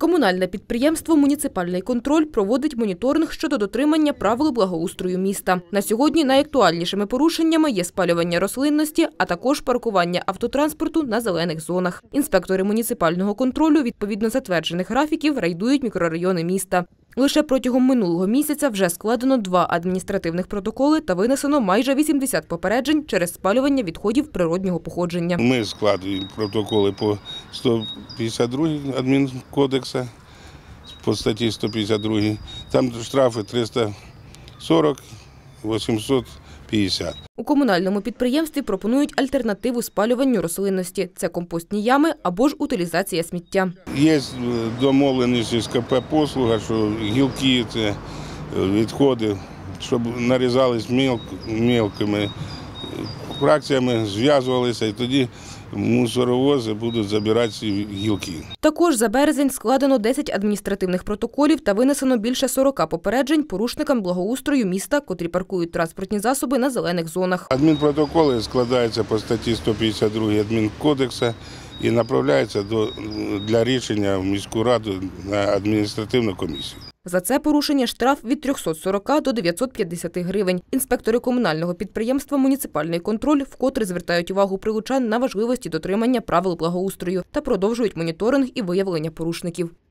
Комунальне підприємство «Муніципальний контроль» проводить моніторинг щодо дотримання правил благоустрою міста. На сьогодні найактуальнішими порушеннями є спалювання рослинності, а також паркування автотранспорту на зелених зонах. Інспектори муніципального контролю відповідно затверджених графіків рейдують мікрорайони міста. Лише протягом минулого місяця вже складено 2 адміністративних протоколи та винесено майже 80 попереджень через спалювання відходів природнього походження. Ми складуємо протоколи по 152 адмінкодексу, по статті 152. Там штрафи 340, 850. У комунальному підприємстві пропонують альтернативу спалюванню рослинності – це компостні ями або ж утилізація сміття. Є домовленість з КП «Послуга», що гілки – це відходи, щоб нарізались мілкими фракціями, зв'язувалися, і тоді мусоровози будуть забирати ці гілки. Також за березень складено 10 адміністративних протоколів та винесено більше 40 попереджень порушникам благоустрою міста, котрі паркують транспортні засоби на зелених зонах. Адмінпротоколи складаються по статті 152 адмінкодексу і направляються для рішення в міську раду на адміністративну комісію. За це порушення штраф від 340 до 950 гривень. Інспектори комунального підприємства «Муніципальний контроль» вкотре звертають увагу прилучан на важливості дотримання правил благоустрою та продовжують моніторинг і виявлення порушників.